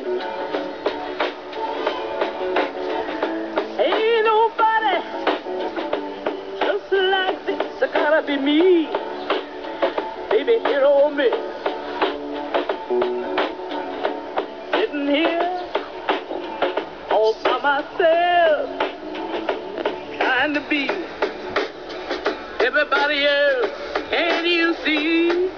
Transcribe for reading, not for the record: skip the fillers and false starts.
Ain't nobody just like this. It gotta be me, baby, hit on me. Sitting here all by myself, trying to be everybody else. Can't you see?